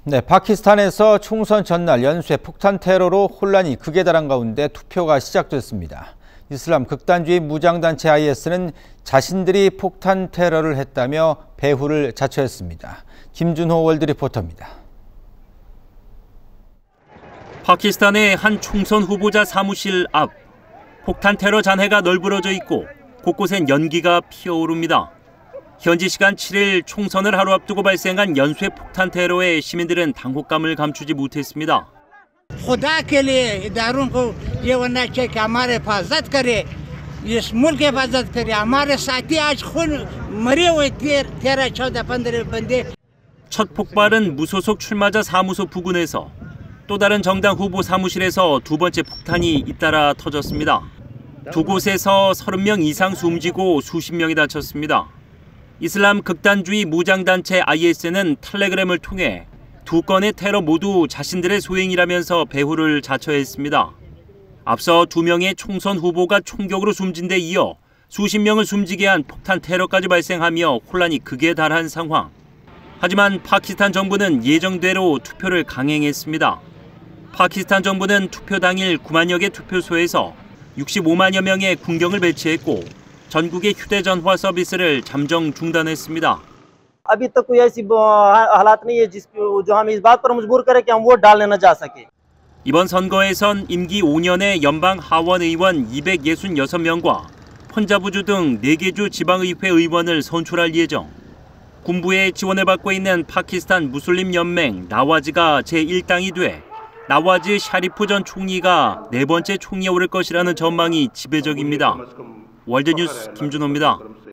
네, 파키스탄에서 총선 전날 연쇄 폭탄 테러로 혼란이 극에 달한 가운데 투표가 시작됐습니다. 이슬람 극단주의 무장단체 IS는 자신들이 폭탄 테러를 했다며 배후를 자처했습니다. 김준호 월드 리포터입니다. 파키스탄의 한 총선 후보자 사무실 앞 폭탄 테러 잔해가 널브러져 있고 곳곳엔 연기가 피어오릅니다. 현지 시간 7일 총선을 하루 앞두고 발생한 연쇄 폭탄 테러에 시민들은 당혹감을 감추지 못했습니다. 첫 폭발은 무소속 출마자 사무소 부근에서 또 다른 정당 후보 사무실에서 두 번째 폭탄이 잇따라 터졌습니다. 두 곳에서 30명 이상 숨지고 수십 명이 다쳤습니다. 이슬람 극단주의 무장단체 IS는 텔레그램을 통해 두 건의 테러 모두 자신들의 소행이라면서 배후를 자처했습니다. 앞서 2명의 총선 후보가 총격으로 숨진 데 이어 수십 명을 숨지게 한 폭탄 테러까지 발생하며 혼란이 극에 달한 상황. 하지만 파키스탄 정부는 예정대로 투표를 강행했습니다. 파키스탄 정부는 투표 당일 9만여 개 투표소에서 65만여 명의 군경을 배치했고 전국의 휴대전화 서비스를 잠정 중단했습니다. अभी तक कोई ऐसी हालात नहीं है जो हम इस बात पर मजबूर करें कि हम वोट डालने न जा सके. 이번 선거에선 임기 5년의 연방 하원 의원 266명과 펀자브주 등 4개 주 지방의회 의원을 선출할 예정. 군부의 지원을 받고 있는 파키스탄 무슬림 연맹 나와즈가 제1당이 돼 나와즈 샤리프 전 총리가 4번째 총리에 오를 것이라는 전망이 지배적입니다. 월드뉴스 김준호입니다.